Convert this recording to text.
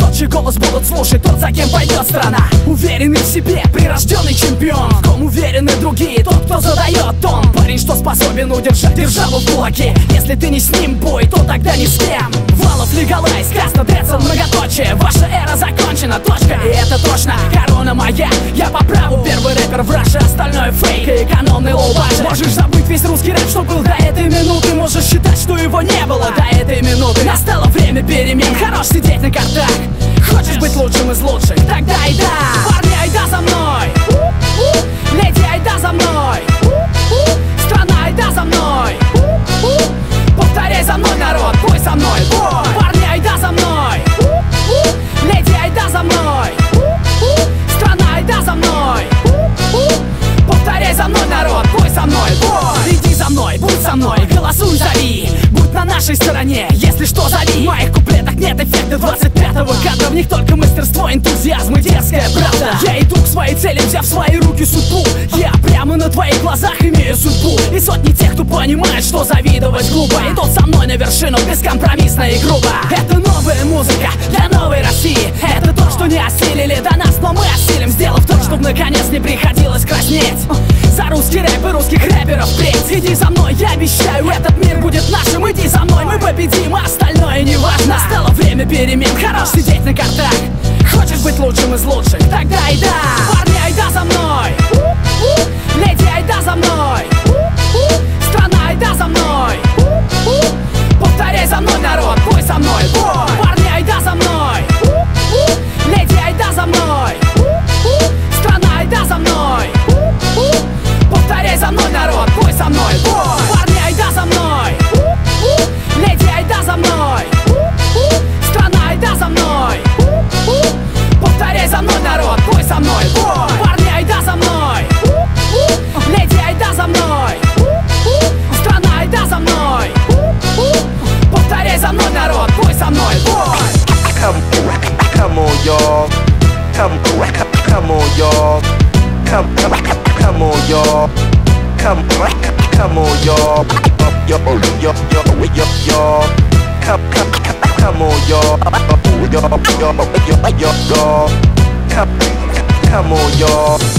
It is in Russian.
Тот, чей голос будут слушать, тот, за кем пойдет страна. Уверенный в себе, прирожденный чемпион. В ком уверены другие, тот, кто задает тон. Парень, что способен удержать державу в кулаке. Если ты не с ним, бой, то тогда ни с кем. Валов, Лигалайз, Каста, Децл, многоточие. Ваша эра закончена, точка, и это точно. Корона моя, я по праву первый рэпер в Раше. Остальное фейк и экономный лоу-баджет. Можешь забыть весь русский рэп, что был до этой минуты. Можешь считать, что его не было до этой минуты. Настало время перемен, хорош сидеть на картах. Хочешь быть лучшим из лучших? Тогда айда. Парни, айда за мной. Леди, айда за мной. Страна, айда за мной. Повторяй за мной, народ, пой со мной, бой. Парни, айда за мной. Леди, айда за мной. Страна, айда за мной. Повторяй за мной, народ, пой со мной, бой. Иди за мной, будь со мной, голосуй, зови. Будь на нашей стороне, если что, зови. В моих куплетах нет эффекта 25-го кадра. В них только мастерство, энтузиазм и дерзкая правда. Я иду к своей цели, взяв в свои руки судьбу. Я прямо на твоих глазах имею судьбу. И сотни тех, кто понимает, что завидовать глупо, идут со мной на вершину бескомпромиссно и грубо. Это новая музыка для новой России. Это то, что не осилили до нас, но мы осилим, сделав то, чтобы наконец не приходилось краснеть. За русский рэп и русских рэперов впредь. Иди за мной, я обещаю, этот мир будет нашим. Иди за мной, мы победим, а остальное не важно. Настало время перемен, хорош сидеть на картах. Хочешь быть лучшим из лучших? Тогда айда. Парни, айда за мной. Леди, айда за мной. Страна, айда за мной. Повторяй за мной, народ, пой со мной, бой. Парни, айда за мной. Леди, айда за мной. Страна, айда за мной. Повторяй за мной, народ, пой со мной, бой. Парни, айда за мной. Леди, айда за мной. Страна, айда за мной. Повторяй за мной, народ, пой со мной, бой. Парни, айда за мной. Леди, айда за мной. Страна, айда за мной. Повторяй за мной, народ, пой со мной, бой. Come on, y'all. Come on, y'all. Come on, y'all. Come on, y'all. Yo, come on, y'all. Come on, y'all.